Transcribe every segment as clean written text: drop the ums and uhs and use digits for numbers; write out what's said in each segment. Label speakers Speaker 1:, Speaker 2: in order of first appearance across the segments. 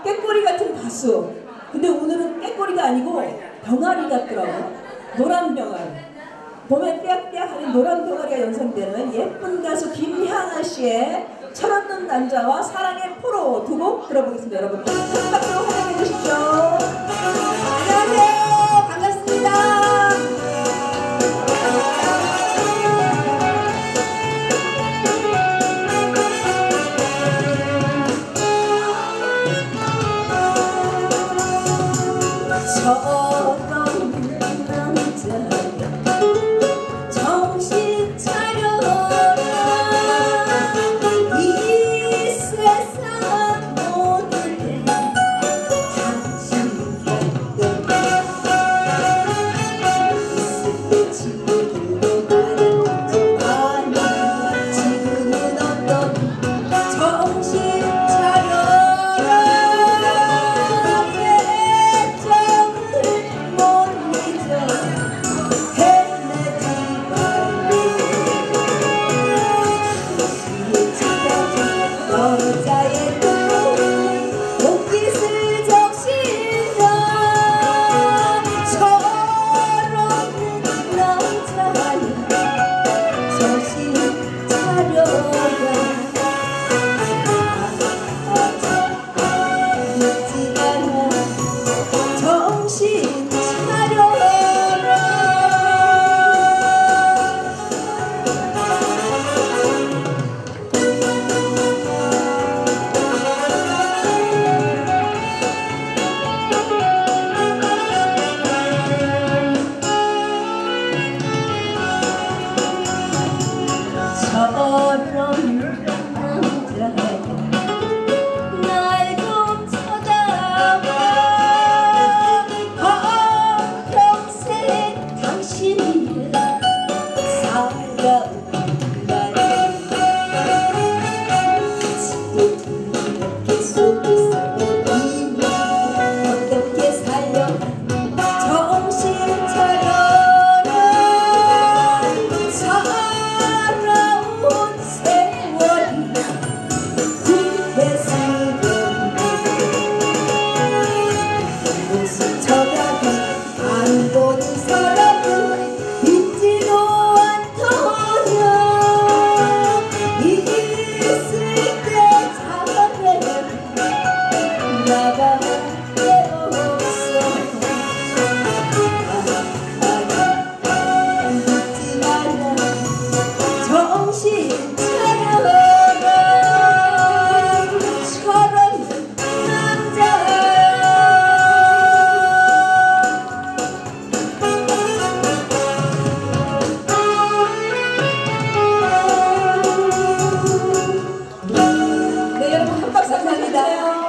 Speaker 1: 꾀꼬리 같은 가수. 근데 오늘은 꾀꼬리가 아니고 병아리 같더라고. 노란 병아리. 봄에 삐약삐약하는 노란 병아리가 연상되는 예쁜 가수 김향아 씨의 철없는 남자와 사랑의 포로 두 곡 들어보겠습니다. 여러분 큰 박수로 환영해 주십시오. 안녕하세요. 반갑습니다. 정신 차려라. 이 세상 모든 당신 곁에 있을 때 친구들로 말했지만 지금은 어떠니. 정신 차려라. 애정을 못 잊어. 여자의 옷깃을 적시며 철없는 남자야. 정신 차려라. 늦지 않아. 정신 차려라. 저런 남자야. 날 좀 쳐다봐. 평생 당신이 살아온 날 지도 이렇게 속에서 이미 어떻게 살려. 정신 차려라. 살아온 세월이 후회스러운 모습 쳐다도 안 보는 사람은 있지도 않더냐. 있을 때 잘해. 나밖에 없어. 늦지 않아. 정신 차려라. 철없는 남자. 네, 여러분 한 박수 감사합니다.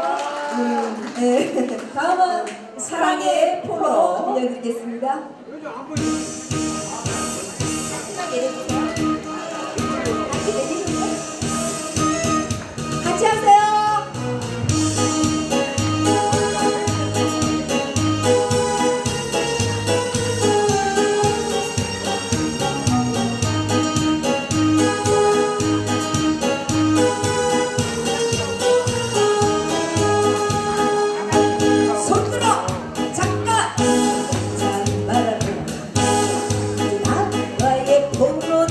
Speaker 1: 네. 다음은 사랑의 포로 들려드리겠습니다. 같이 하세요. 손 들어. 잠깐. 잘 말하라. 나와의 포로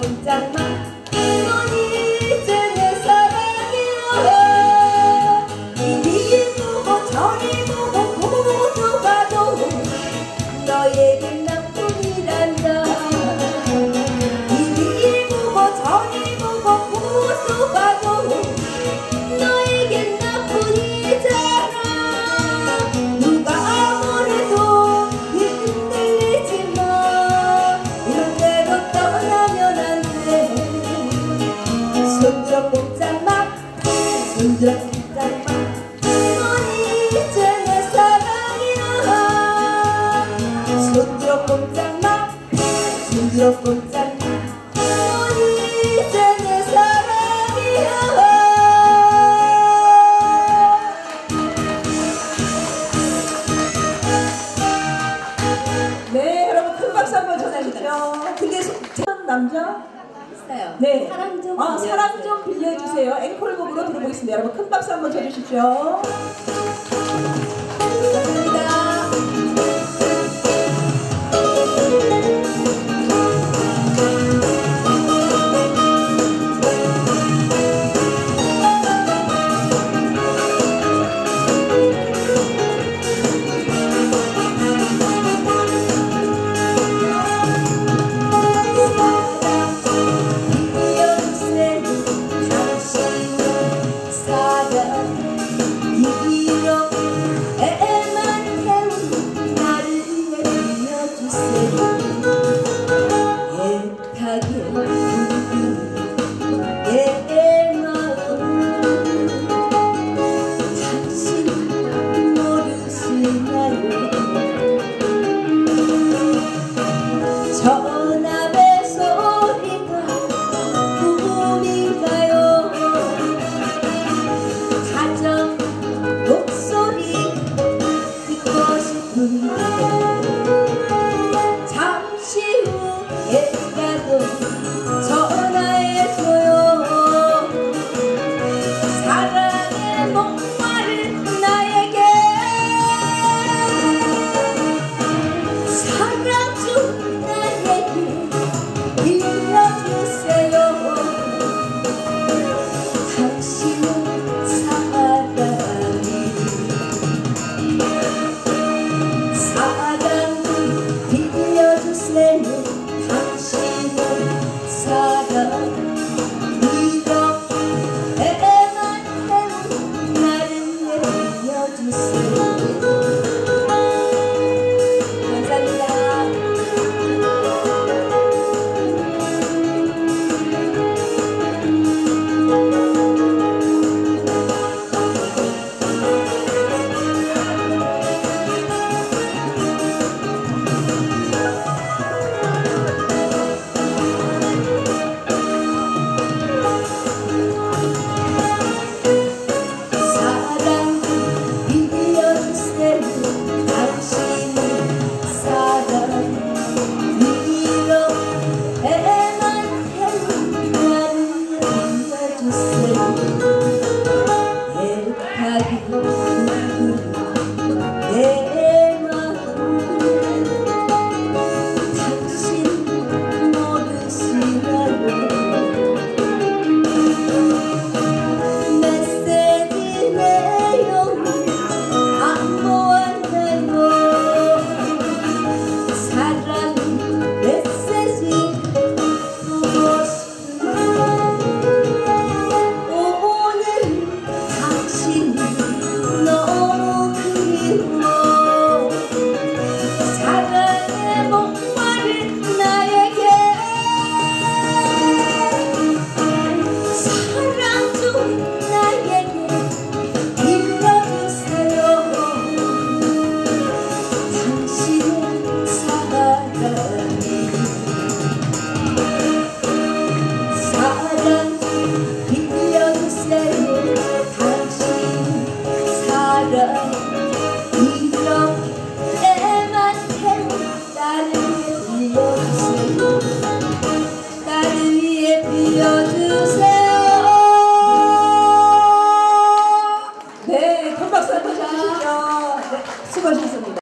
Speaker 1: 꼼짝마 넌 이제 내 사랑이야 이리 보고 저리 보고 보고도 봐도 너에겐 나뿐이란다 이리 보고 저리 보고 보고도 봐도 너에겐 나뿐이잖아 누가 아무래도 흔들리지마 이런 대로 떠나면 안돼 손들어 꼼짝마 손들어 꼼짝마 넌 이제 내 사랑이야 손들어 꼼짝마 손들어 꼼짝마 넌 이제 내 사랑이야 네 여러분 큰 박수 한번 전해주세요. 근데 전 남자
Speaker 2: 있어요.
Speaker 1: 네.
Speaker 2: 사랑 좀
Speaker 1: 사랑 좀 빌려주세요. 앵콜곡으로 들어보겠습니다. 여러분 큰 박수 한번 쳐주십시오. 감사합니다. 전압의 소리가 꿈인가요 가정 목소리 듣고 싶은데 잠시 후에라도 전화해줘요 사랑의 목마른 나에게 사랑 중 빌려주세요 당신은 사랑 빌려주세요 당신은 사랑